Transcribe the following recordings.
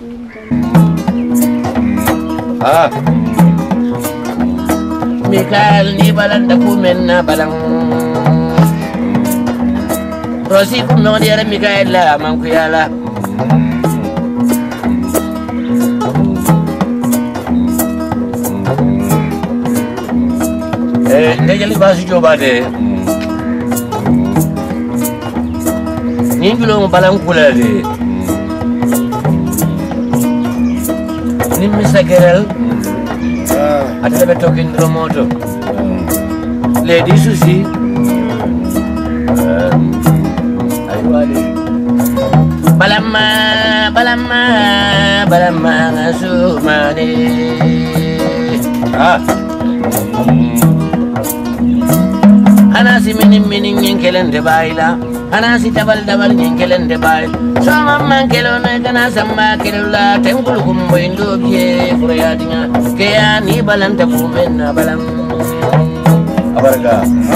Mikael ni balan da kumen na balang Rosi kum no dia Mikael la man ku yala ne jali basu joba de ni bilo mo balang kula de ni misagerel ada be tokin remoto lady susi aywali balamma ngasumani anasi mining nyenkelen de baila anasi dabal nyenkelen de baila sama mankelo na kana samba kelula tengul kumbo indo bie kurayadinya kaya ni balanta kumen balam abarga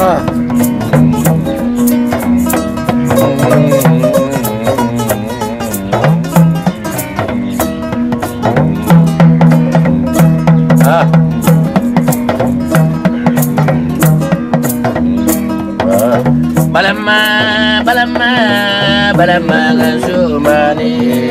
balamma ngasumani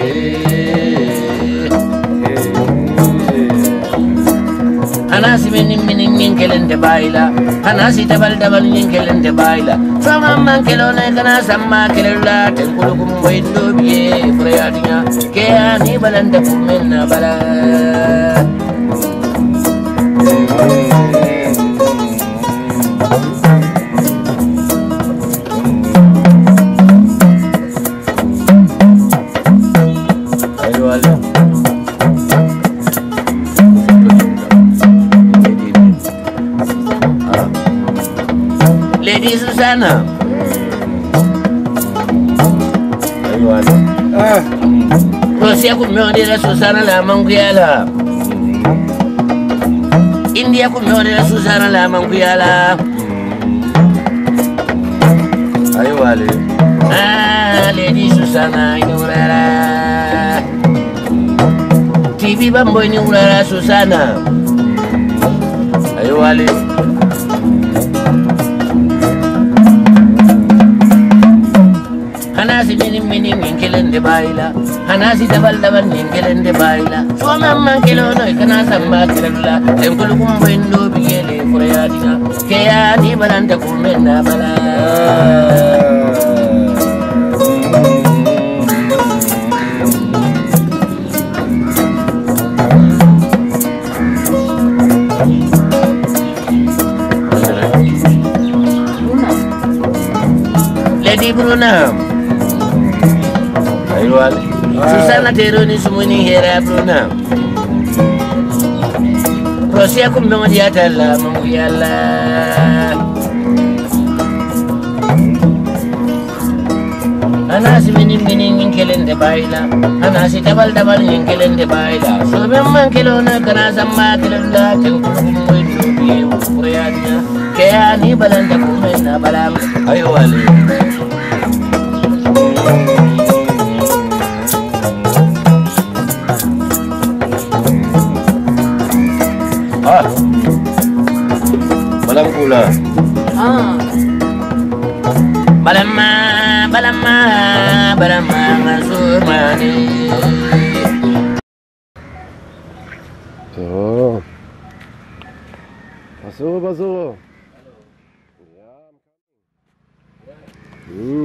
anasi mining nyenkelen de baila anasi dabal nyenkelen de baila sama mankelo na kana samba kelula tengul kumbo indo bie kurayadinya kaya ni balanta kumen bala Lady Susana. Rosi aku meodera Susana la manguyala. India aku meodera Susana la manguyala. Ayo wale. Lady Susana inurara. TV bambo inurara Susana. Ayo wale. Anasi mining nyenkelen de baila anasi dabal nyenkelen de baila soma mankelo no kana samba kelula tengul kumbo indo bigele kurayadina kaya ni balanta kumena bala Lady Bruna Susana teroni sumuni hera Bruna Rosia kumbongo diatala manguyala anasi mining nyenkelen de baila anasi dabal nyenkelen de baila so memman kelona kana samma kelula tengul kumbo indo bie kurayadinya kaya ni balanta kumena balam ayo wale balam pula balamma ngasumani Pasó.